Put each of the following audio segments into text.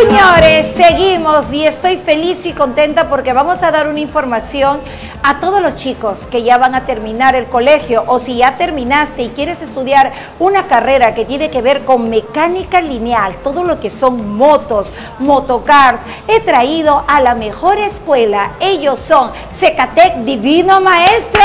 Señores, seguimos y estoy feliz y contenta porque vamos a dar una información a todos los chicos que ya van a terminar el colegio, o si ya terminaste y quieres estudiar una carrera que tiene que ver con mecánica lineal, todo lo que son motos, motocars. He traído a la mejor escuela. Ellos son Secatec Divino Maestro.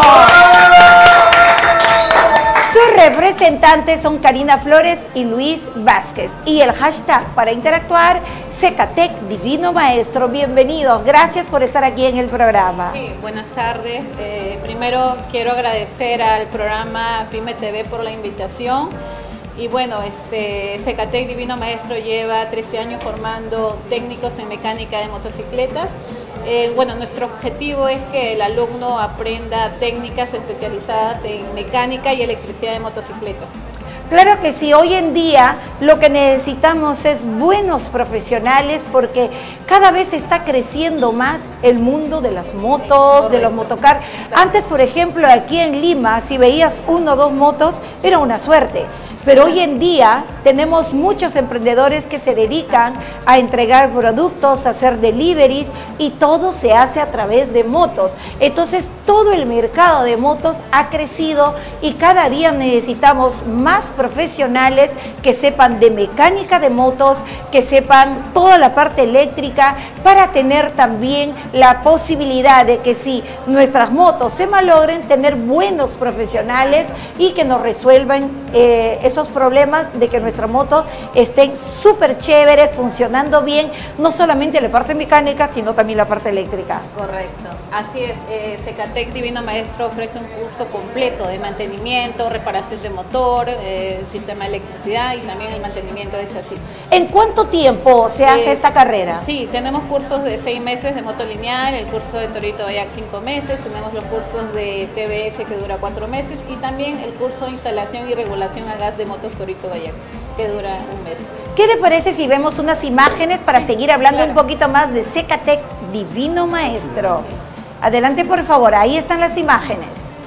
Sus representantes son Karina Flores y Luis Vázquez. Y el hashtag para interactuar, Secatec Divino Maestro. Bienvenidos, gracias por estar aquí en el programa. Sí, buenas tardes. Primero quiero agradecer al programa Pyme TV por la invitación. Y bueno, Secatec Divino Maestro lleva 13 años formando técnicos en mecánica de motocicletas. Bueno, nuestro objetivo es que el alumno aprenda técnicas especializadas en mecánica y electricidad de motocicletas. Claro que sí, hoy en día lo que necesitamos es buenos profesionales porque cada vez está creciendo más el mundo de las motos, de los motocars. Antes, por ejemplo, aquí en Lima, si veías 1 o 2 motos, era una suerte. Pero hoy en día tenemos muchos emprendedores que se dedican a entregar productos, a hacer deliveries y todo se hace a través de motos. Entonces todo el mercado de motos ha crecido y cada día necesitamos más profesionales que sepan de mecánica de motos, que sepan toda la parte eléctrica para tener también la posibilidad de que si nuestras motos se malogren, tener buenos profesionales y que nos resuelvan esos problemas de que nuestra moto estén súper chéveres, funcionando bien, no solamente la parte mecánica, sino también la parte eléctrica. Correcto, así es. Secatec Divino Maestro ofrece un curso completo de mantenimiento, reparación de motor, sistema de electricidad y también el mantenimiento de chasis. ¿En cuánto tiempo se hace esta carrera? Sí, tenemos cursos de 6 meses de moto lineal, el curso de Torito Dayak 5 meses, tenemos los cursos de TBS que dura 4 meses y también el curso de instalación y regulación a gas de motos Torito Dayak que dura 1 mes. ¿Qué le parece si vemos unas imágenes para seguir hablando un poquito más de Secatec Divino Maestro? Adelante, por favor, ahí están las imágenes.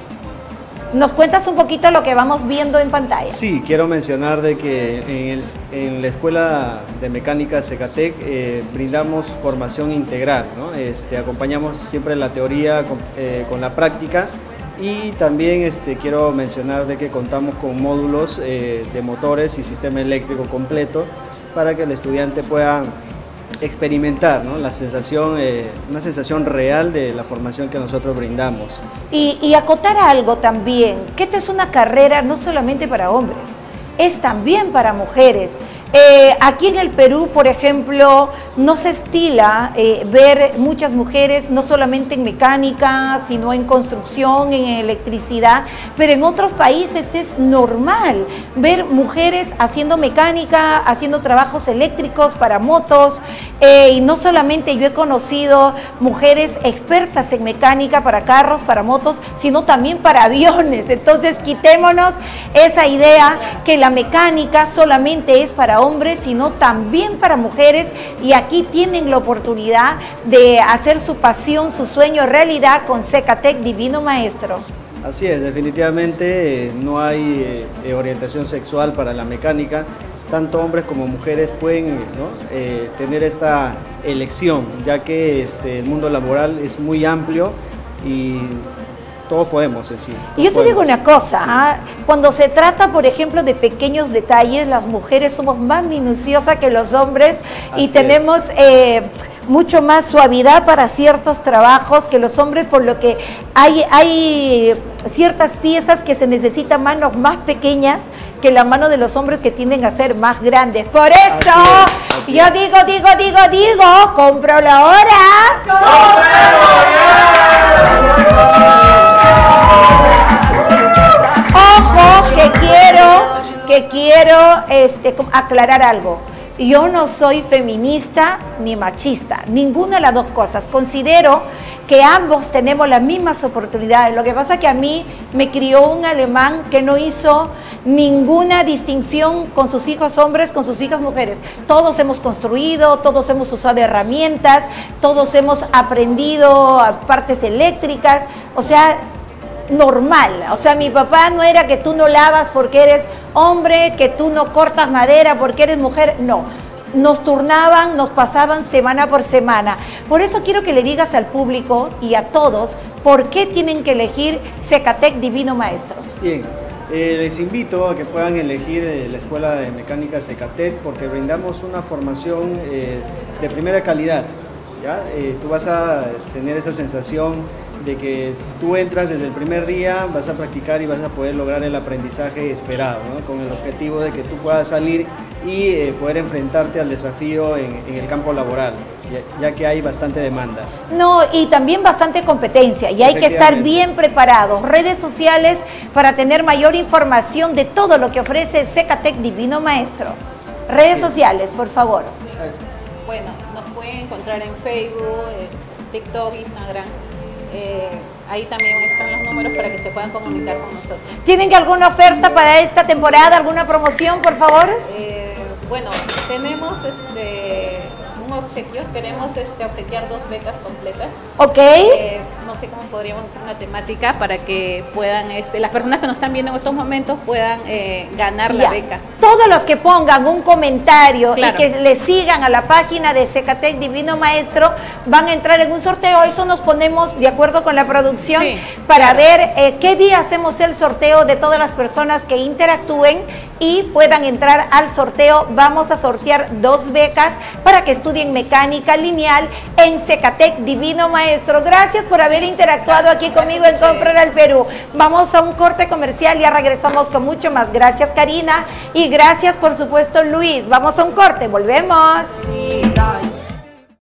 ¿Nos cuentas un poquito lo que vamos viendo en pantalla? Sí, quiero mencionar de que en la Escuela de Mecánica Secatec brindamos formación integral, ¿no? Acompañamos siempre la teoría con la práctica y también quiero mencionar de que contamos con módulos de motores y sistema eléctrico completo para que el estudiante pueda experimentar, ¿no? La sensación, una sensación real de la formación que nosotros brindamos. Y acotar algo también, que esta es una carrera no solamente para hombres, es también para mujeres. Aquí en el Perú, por ejemplo, no se estila ver muchas mujeres, no solamente en mecánica, sino en construcción, en electricidad, pero en otros países es normal ver mujeres haciendo mecánica, haciendo trabajos eléctricos para motos, y no solamente yo he conocido mujeres expertas en mecánica para carros, para motos, sino también para aviones. Entonces quitémonos esa idea que la mecánica solamente es para hombres, sino también para mujeres, y aquí tienen la oportunidad de hacer su pasión, su sueño realidad con Secatec Divino Maestro. Así es, definitivamente no hay orientación sexual para la mecánica, tanto hombres como mujeres pueden, ¿no? Tener esta elección, ya que el mundo laboral es muy amplio y todos podemos en sí. Y yo te digo una cosa, sí. Cuando se trata, por ejemplo, de pequeños detalles, las mujeres somos más minuciosas que los hombres y tenemos mucho más suavidad para ciertos trabajos que los hombres, por lo que hay ciertas piezas que se necesitan manos más pequeñas que la mano de los hombres que tienden a ser más grandes. Por eso, yo digo, cómpralo ahora. Ojo, que quiero aclarar algo. Yo no soy feminista ni machista, ninguna de las dos cosas. Considero que ambos tenemos las mismas oportunidades. Lo que pasa es que a mí me crió un alemán que no hizo ninguna distinción con sus hijos hombres, con sus hijas mujeres. Todos hemos construido, todos hemos usado herramientas, todos hemos aprendido partes eléctricas, o sea, normal. O sea, mi papá no era que tú no lavas porque eres hombre, que tú no cortas madera porque eres mujer, no. nos turnaban, nos pasaban semana por semana. Por eso quiero que le digas al público y a todos por qué tienen que elegir Secatec Divino Maestro. Bien, les invito a que puedan elegir la Escuela de Mecánica Secatec porque brindamos una formación de primera calidad. ¿Ya? Tú vas a tener esa sensación de que tú entras desde el primer día, vas a practicar y vas a poder lograr el aprendizaje esperado, ¿no? Con el objetivo de que tú puedas salir y poder enfrentarte al desafío en el campo laboral, ya que hay bastante demanda. No, y también bastante competencia, y hay que estar bien preparados. Redes sociales para tener mayor información de todo lo que ofrece Secatec Divino Maestro. Redes sociales, por favor. Bueno, nos pueden encontrar en Facebook, TikTok, Instagram. Ahí también están los números para que se puedan comunicar con nosotros. ¿Tienen alguna oferta para esta temporada, alguna promoción, por favor? Bueno, tenemos un obsequio, queremos obsequiar 2 becas completas. Ok. No sé cómo podríamos hacer una temática para que puedan, las personas que nos están viendo en estos momentos puedan ganar la beca. Todos los que pongan un comentario Claro. y que le sigan a la página de Secatec Divino Maestro van a entrar en un sorteo. Eso nos ponemos de acuerdo con la producción para ver qué día hacemos el sorteo de todas las personas que interactúen y puedan entrar al sorteo. Vamos a sortear 2 becas para que estudien mecánica lineal en Secatec Divino Maestro. Gracias por haber interactuado aquí conmigo en Comprar al Perú. Vamos a un corte comercial y ya regresamos con mucho más. Gracias, Karina, y gracias por supuesto, Luis. Vamos a un corte, volvemos.